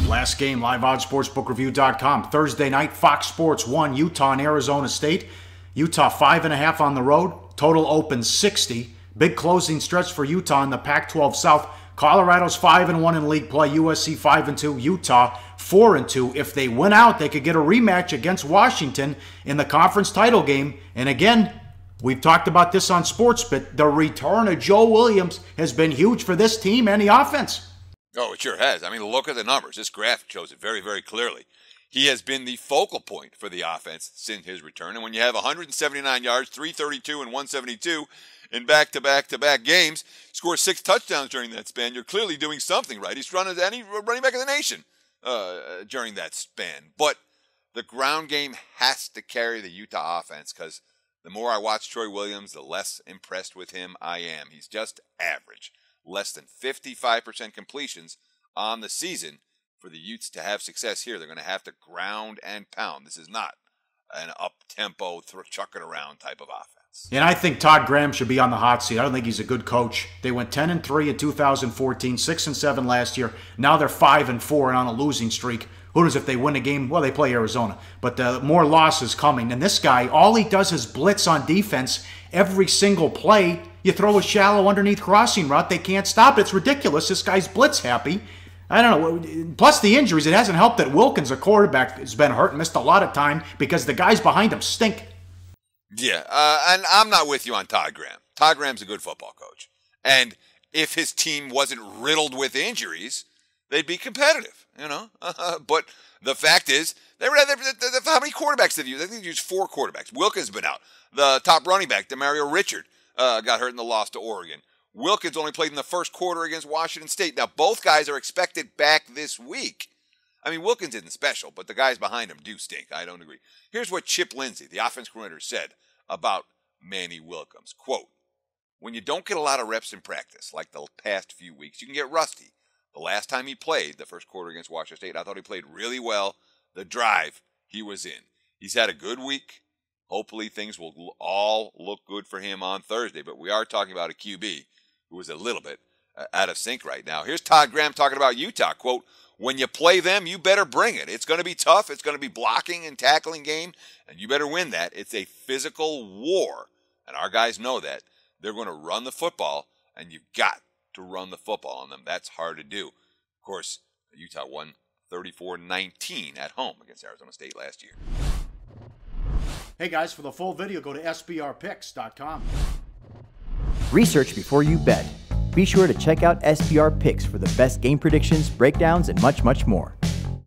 Last game, live odds, sportsbookreview.com. Thursday night, Fox Sports 1, Utah and Arizona State. Utah 5.5 on the road. Total open 60. Big closing stretch for Utah in the Pac-12 South. Colorado's 5-1 in league play. USC 5-2. Utah 4-2. If they win out, they could get a rematch against Washington in the conference title game. And again, we've talked about this on Sportsbook. The return of Joe Williams has been huge for this team and the offense. Oh, it sure has. I mean, look at the numbers. This graph shows it very, very clearly. He has been the focal point for the offense since his return. And when you have 179 yards, 332, and 172 in back-to-back games, score 6 touchdowns during that span, you're clearly doing something right. He's running any running back in the nation during that span. But the ground game has to carry the Utah offense, because the more I watch Troy Williams, the less impressed with him I am. He's just average. Less than 55% completions on the season. For the Utes to have success here, they're going to have to ground and pound. This is not an up-tempo, chuck it around type of offense. And I think Todd Graham should be on the hot seat. I don't think he's a good coach. They went 10-3 in 2014, 6-7 last year. Now they're 5-4 and on a losing streak. Who knows if they win a game? Well, they play Arizona. But more losses coming. And this guy, all he does is blitz on defense every single play. You throw a shallow underneath crossing route, they can't stop it. It's ridiculous. This guy's blitz happy. I don't know. Plus the injuries, it hasn't helped that Wilkins, a quarterback, has been hurt and missed a lot of time because the guys behind him stink. Yeah, and I'm not with you on Todd Graham. Todd Graham's a good football coach. And if his team wasn't riddled with injuries, they'd be competitive, you know. But the fact is, how many quarterbacks have you used? I think they used 4 quarterbacks. Wilkins has been out. The top running back, Demario Richard, got hurt in the loss to Oregon. Wilkins only played in the first quarter against Washington State. Now, both guys are expected back this week. I mean, Wilkins isn't special, but the guys behind him do stink. I don't agree. Here's what Chip Lindsey, the offense coordinator, said about Manny Wilkins. Quote, "When you don't get a lot of reps in practice, like the past few weeks, you can get rusty. The last time he played, the first quarter against Washington State, I thought he played really well. The drive he was in. He's had a good week. Hopefully things will all look good for him on Thursday. But we are talking about a QB who is a little bit out of sync right now." Here's Todd Graham talking about Utah. Quote, "When you play them, you better bring it. It's going to be tough. It's going to be blocking and tackling game, and you better win that. It's a physical war, and our guys know that. They're going to run the football, and you've got to run the football on them. That's hard to do." Of course, Utah won 34-19 at home against Arizona State last year. Hey guys, for the full video, go to sbrpicks.com. Research before you bet. Be sure to check out SBR Picks for the best game predictions, breakdowns, and much, much more.